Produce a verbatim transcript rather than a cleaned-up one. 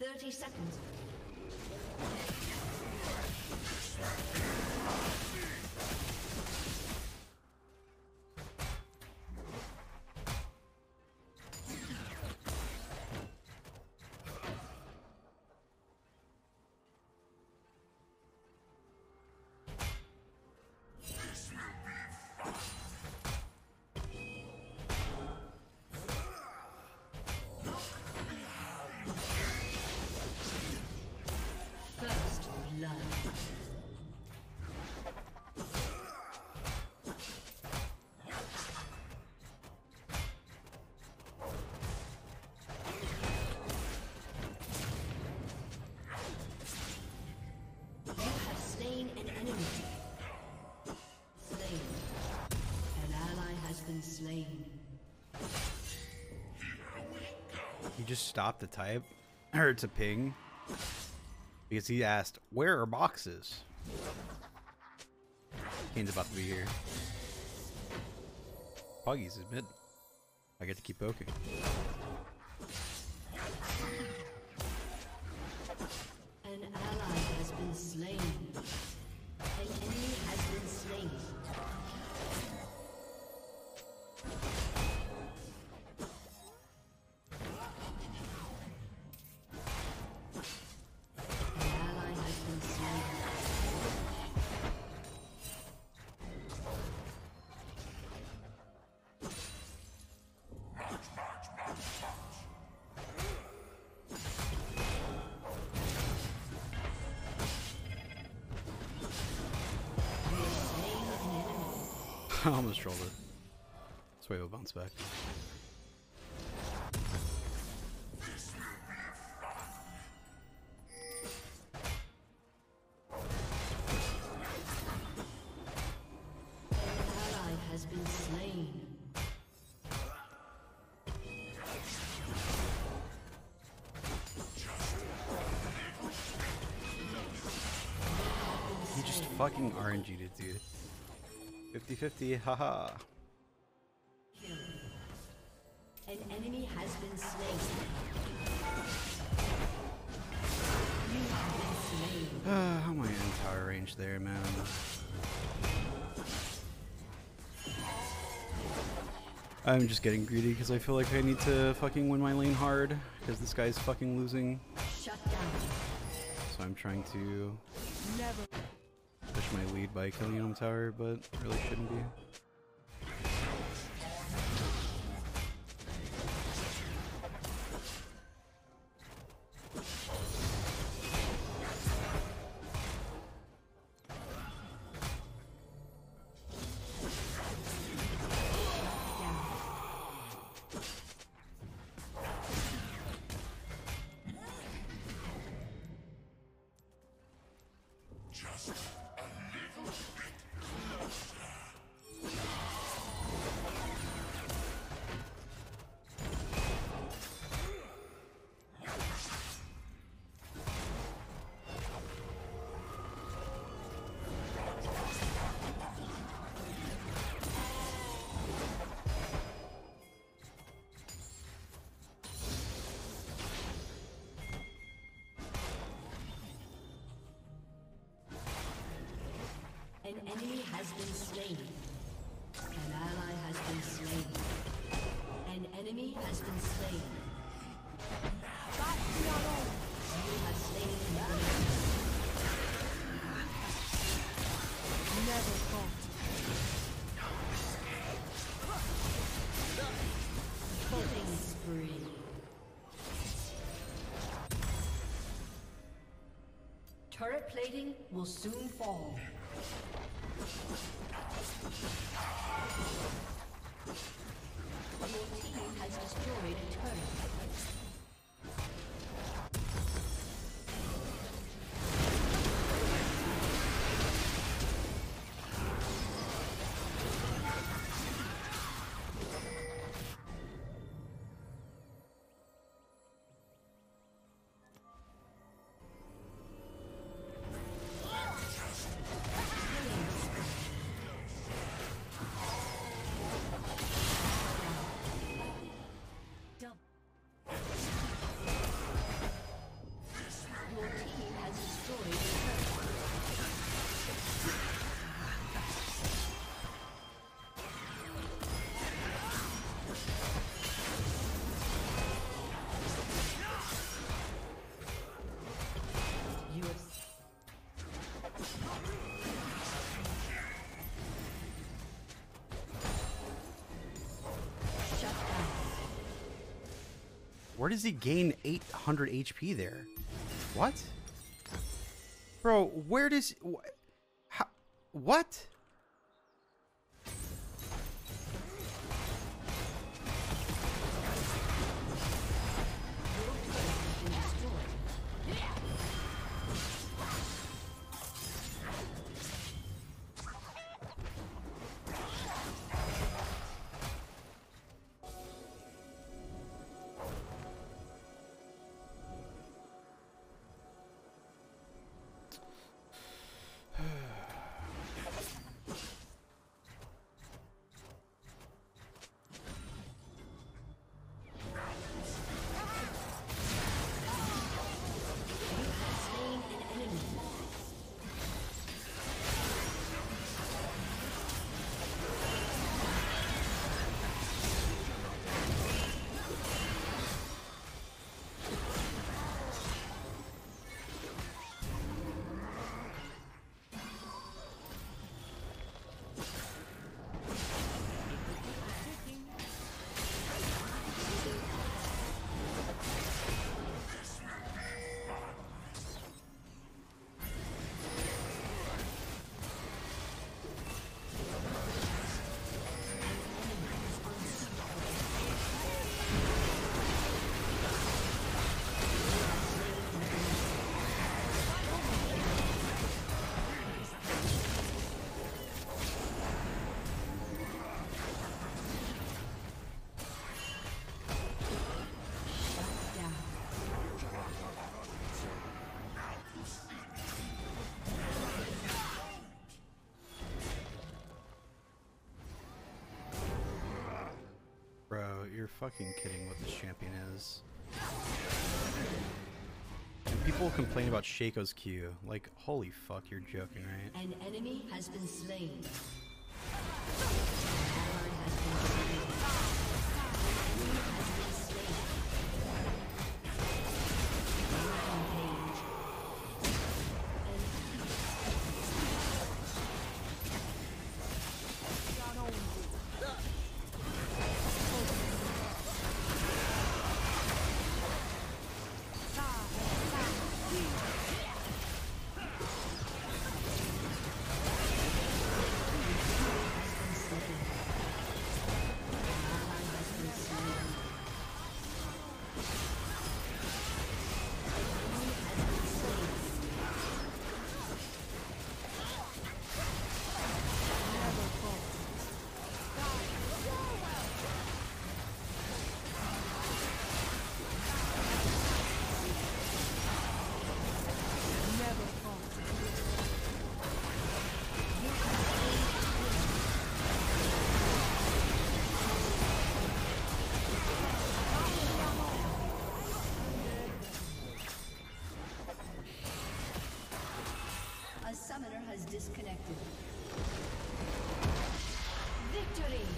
thirty seconds. Slain. He just stopped the type, or it's a ping, because he asked, "Where are boxes?" Kane's about to be here. Puggy's is mid. I get to keep poking. An ally has been slain. An enemy has been slain. I almost trolled it. This way we'll bounce back. An ally has been slain. He just fucking R N G'd it, dude. fifty fifty, haha. An enemy has been slain. You have been slain. Uh, how am I in tower range there, man? I'm just getting greedy because I feel like I need to fucking win my lane hard because this guy's fucking losing. Shut down. So I'm trying to Never. push my lead by killing him tower, but really shouldn't be. An enemy has been slain. An ally has been slain. An enemy has been slain. You have slain an enemy. Never fought. Killing spree. Turret plating will soon fall. Your team has destroyed a turret. Where does he gain eight hundred H P there? What? Bro, where does... Wh how, what? Bro, you're fucking kidding what this champion is. And people complain about Shaco's Q. Like, holy fuck, you're joking, right? An enemy has been slain. A summoner has disconnected. Victory!